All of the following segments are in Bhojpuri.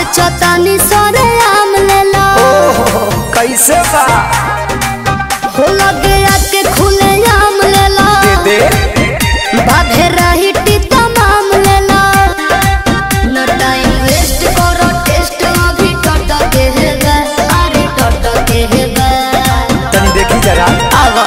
चतानी सरे आम लेला कैसे बा हो लगे आके खुले आम लेला दे बाधे रही टीता माम लेला न टाइम वेस्ट करो टेस्ट अभी टट के है गा अरे टट के है गा तनी देखी जरा आवा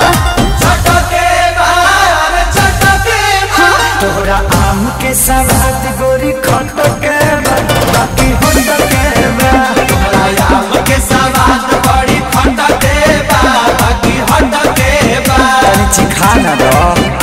तोरा आम के सवाद गोरी खट के बाकी होट के तोरा आम के सवाद बड़ी खट के बाकी हट के तनी चिखा ना दो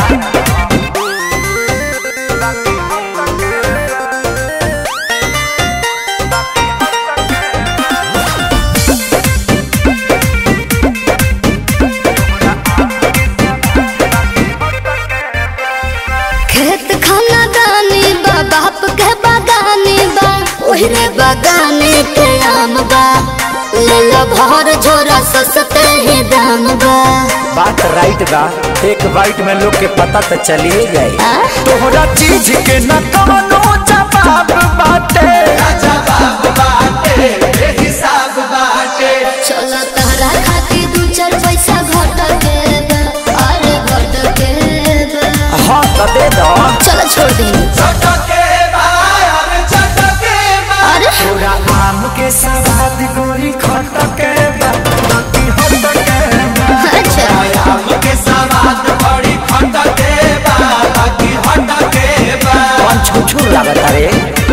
खेत खाना दानी बा बाप के बागानी बा ओहरे बागाने के आम बा ले लो भर झोरा सस्ते ही दाम बा बात राइट बा एक बाइट में लोग के पता तो चलिए जाए तोहरा चीज के न कवनो जवाब बाटे जवाब बाटे हिसाब बाटे चलो तहरा खाती दू चार पैसा घट के बा अरे घट के बा हाँ तो दे दो चलो छोड़ दी छट के छट के अरे तोरा आम के सवाद गोरी खट के बाकी होट के अच्छा आम के सवाद बड़ी खट के बाकी हट के कौन छुछुर लागत रे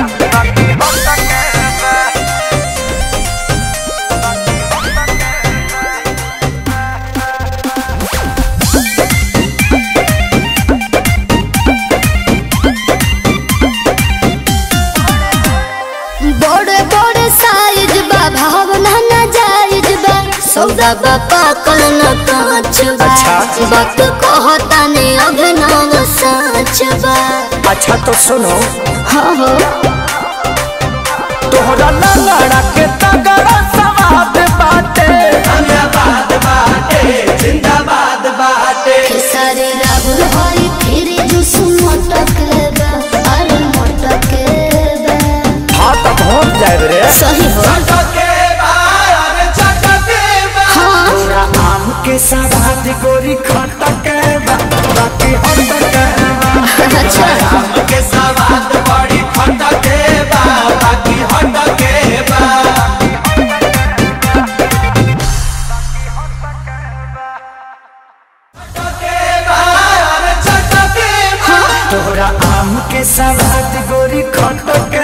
बड़े बड़े साइज बा भावना ना जायज बा सौदा बा पाकल न कांच बा अच्छा। बात कहता ने अभिनव सच बा अच्छा तो सुनो हाँ हो तोहरा लंगड़ा के तगड़ा सवाद बाटे धन्यवाद बाटे जिंदाबाद बाटे सारे राहुल हरी फिर जुस मटक बा अरे मटक बा हाँ तो पहुँच जाए रे सही हो छट के छट के हाँ तोरा आम के सवाद गोरी खट के बाकी होट के अच्छा आम के सवाद बड़ी खट के बाकी हट के तोरा आम के सवाद गोरी खट के